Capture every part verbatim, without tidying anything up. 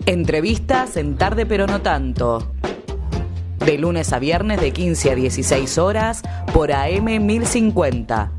Entrevistas en Tarde pero no tanto. De lunes a viernes de quince a dieciséis horas por A M mil cincuenta.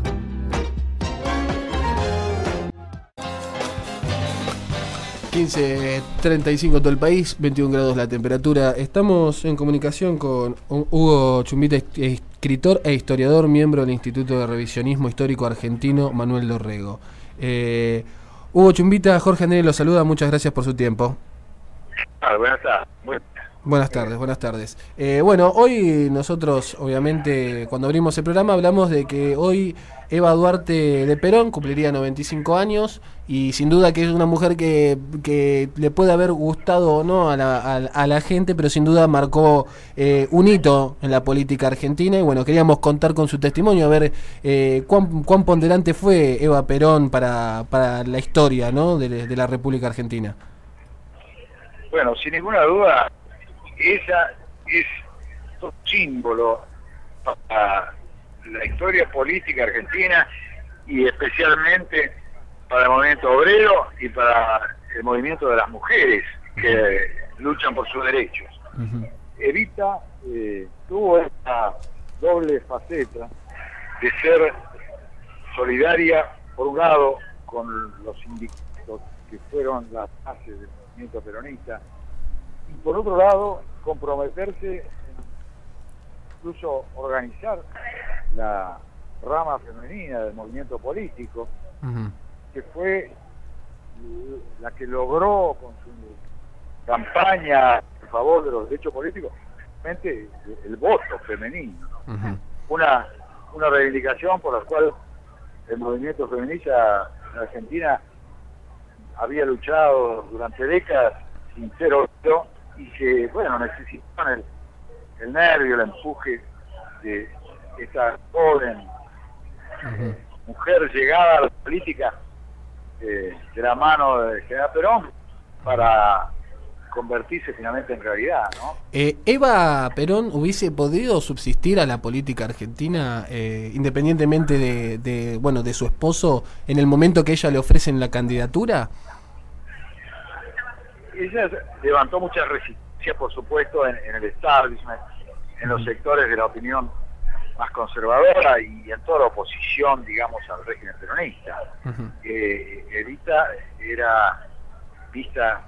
quince treinta y cinco todo el país, veintiún grados la temperatura. Estamos en comunicación con Hugo Chumbita, escritor e historiador, miembro del Instituto de Revisionismo Histórico Argentino Manuel Dorrego. Eh, Hugo Chumbita, Jorge Andrés lo saluda, muchas gracias por su tiempo. Ah, buenas tardes. Buenas, buenas tardes, buenas tardes. Eh, bueno, hoy nosotros, obviamente, cuando abrimos el programa, hablamos de que hoy Eva Duarte de Perón cumpliría noventa y cinco años y sin duda que es una mujer que, que le puede haber gustado o no a la, a, a la gente, pero sin duda marcó eh, un hito en la política argentina y bueno, queríamos contar con su testimonio, a ver eh, cuán, cuán ponderante fue Eva Perón para, para la historia, ¿no?, de, de la República Argentina. Bueno, sin ninguna duda, ella es un símbolo para la historia política argentina y especialmente para el movimiento obrero y para el movimiento de las mujeres que luchan por sus derechos. Uh-huh. Evita eh, tuvo esta doble faceta de ser solidaria, por un lado, con los sindicatos que fueron las bases del movimiento peronista, y por otro lado, comprometerse, incluso organizar la rama femenina del movimiento político, uh-huh. que fue la que logró con su campaña en favor de los derechos políticos realmente el voto femenino, ¿no? Uh-huh. una una reivindicación por la cual el movimiento feminista en Argentina había luchado durante décadas sin ser oído y que, bueno, necesitaban el, el nervio, el empuje de esta joven uh-huh. mujer llegada a la política eh, de la mano de General Perón para convertirse finalmente en realidad, ¿no? Eh, ¿Eva Perón hubiese podido subsistir a la política argentina eh, independientemente de, de, bueno, de su esposo en el momento que ella le ofrecen la candidatura? Ella levantó mucha resistencia, por supuesto, en, en el establishment, en los sectores de la opinión más conservadora y en toda la oposición, digamos, al régimen peronista. Uh-huh. Eh, Evita era vista,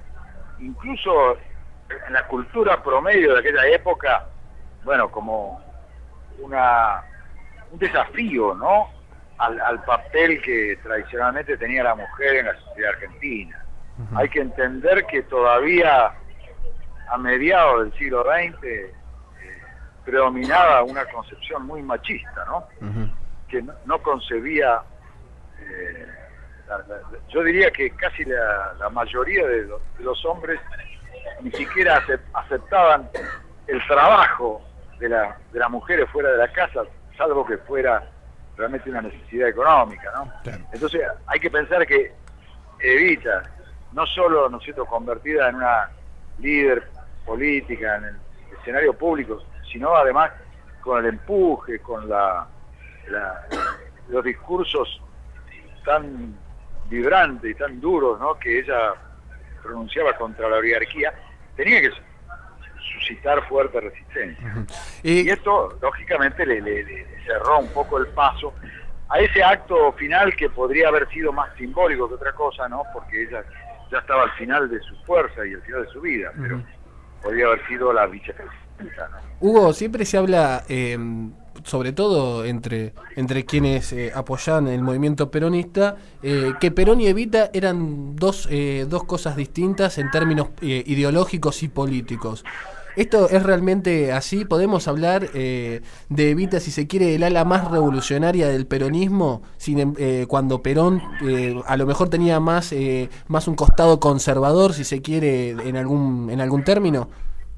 incluso en la cultura promedio de aquella época, bueno, como una un desafío, ¿no?, al, al papel que tradicionalmente tenía la mujer en la sociedad argentina. Uh-huh. Hay que entender que todavía a mediados del siglo veinte eh, predominaba una concepción muy machista, ¿no? Uh-huh. Que no, no concebía, eh, la, la, yo diría que casi la, la mayoría de, lo, de los hombres ni siquiera aceptaban el trabajo de, la, de las mujeres fuera de la casa, salvo que fuera realmente una necesidad económica, ¿no? Claro. Entonces hay que pensar que Evita, no solo, ¿no es cierto?, convertida en una líder política en el escenario público, sino además con el empuje, con la, la los discursos tan vibrantes y tan duros, ¿no?, que ella pronunciaba contra la oligarquía, tenía que suscitar fuerte resistencia. Uh-huh. y, y esto, lógicamente, le, le, le cerró un poco el paso a ese acto final que podría haber sido más simbólico que otra cosa, ¿no?, porque ella ya estaba al final de su fuerza y al final de su vida, uh-huh. pero podría haber sido la vicepresidenta, ¿no? Hugo, siempre se habla, eh, sobre todo entre, entre quienes eh, apoyaban el movimiento peronista, eh, que Perón y Evita eran dos, eh, dos cosas distintas en términos eh, ideológicos y políticos. ¿Esto es realmente así? ¿Podemos hablar eh, de Evita, si se quiere, el ala más revolucionaria del peronismo, sin, eh, cuando Perón eh, a lo mejor tenía más, eh, más un costado conservador, si se quiere, en algún, en algún término?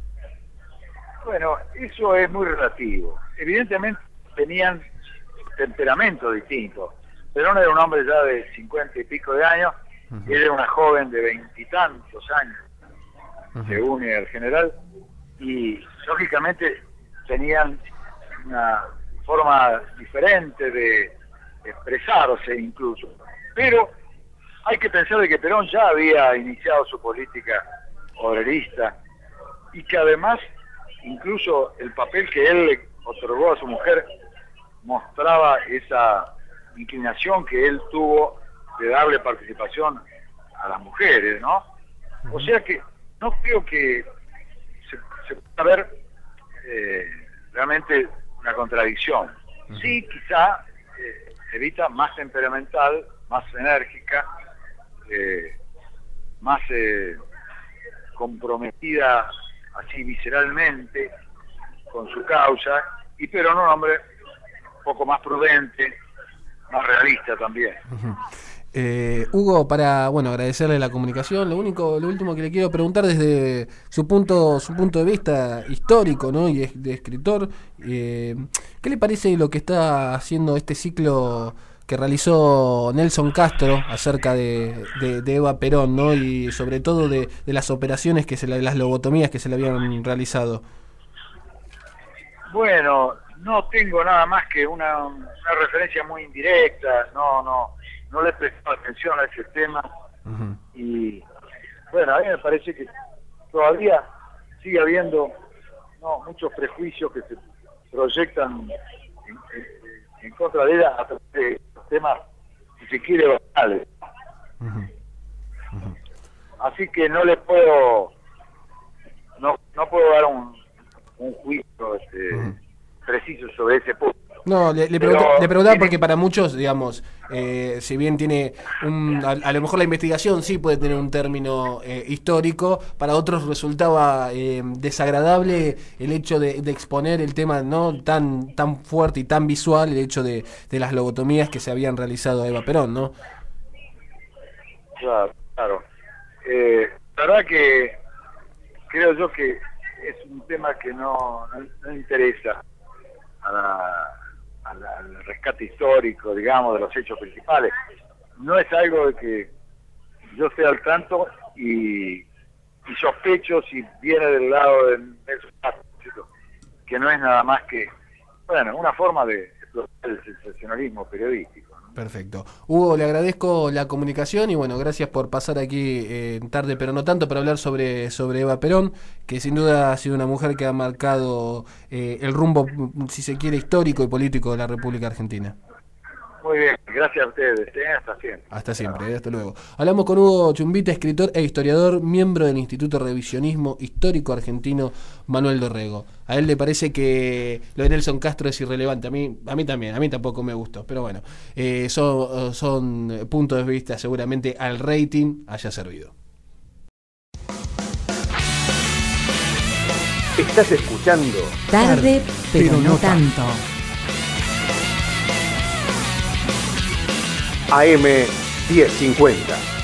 Bueno, eso es muy relativo. Evidentemente tenían temperamentos distintos. Perón era un hombre ya de cincuenta y pico de años, uh-huh. Él era una joven de veintitantos años, uh-huh. según el general, y lógicamente tenían una forma diferente de expresarse incluso. Pero hay que pensar de que Perón ya había iniciado su política obrerista y que además incluso el papel que él le otorgó a su mujer mostraba esa inclinación que él tuvo de darle participación a las mujeres, ¿no? O sea que no creo que se, se pueda ver eh, realmente una contradicción. Sí, quizá eh, Evita más temperamental, más enérgica, eh, más eh, comprometida así visceralmente con su causa, y Perón un hombre un poco más prudente, más realista también. Uh-huh. Eh, Hugo, para bueno agradecerle la comunicación, lo único, lo último que le quiero preguntar desde su punto, su punto de vista histórico, ¿no? Y de, de escritor, eh, ¿qué le parece lo que está haciendo este ciclo que realizó Nelson Castro acerca de, de, de Eva Perón, ¿no? Y sobre todo de, de las operaciones que se le, las lobotomías que se le habían realizado? Bueno, no tengo nada más que una, una referencia muy indirecta, no, no, no le he prestado atención a ese tema. Uh-huh. Y bueno, a mí me parece que todavía sigue habiendo no, muchos prejuicios que se proyectan en, en, en contra de ella a través de temas, si se quiere, banales. Uh-huh. Uh-huh. Así que no le puedo, no, no puedo dar un, un juicio este, uh-huh. preciso sobre ese punto. No, le, le, pregunta, le preguntaba porque para muchos, digamos, eh, si bien tiene un, a, a lo mejor la investigación sí puede tener un término eh, histórico, para otros resultaba eh, desagradable el hecho de, de exponer el tema no tan tan fuerte y tan visual, el hecho de, de las lobotomías que se habían realizado a Eva Perón, ¿no? Claro, claro. Eh, la verdad que creo yo que es un tema que no, no, no interesa a la... Al, al rescate histórico, digamos, de los hechos principales. No es algo de que yo esté al tanto y, y sospecho si viene del lado de Nelson Castro, que no es nada más que, bueno, una forma de explotar el sensacionalismo periodístico, ¿no? Perfecto. Hugo, le agradezco la comunicación y bueno, gracias por pasar aquí eh, en Tarde pero no tanto para hablar sobre, sobre Eva Perón, que sin duda ha sido una mujer que ha marcado eh, el rumbo, si se quiere, histórico y político de la República Argentina. Muy bien, gracias a ustedes. Hasta siempre. Hasta siempre, hasta luego. Hablamos con Hugo Chumbita, escritor e historiador, miembro del Instituto Revisionismo Histórico Argentino Manuel Dorrego. A él le parece que lo de Nelson Castro es irrelevante. A mí, a mí también, a mí tampoco me gustó. Pero bueno, eh, son, son puntos de vista, seguramente al rating haya servido. Estás escuchando Tarde, pero, pero no tanto. A M diez cincuenta.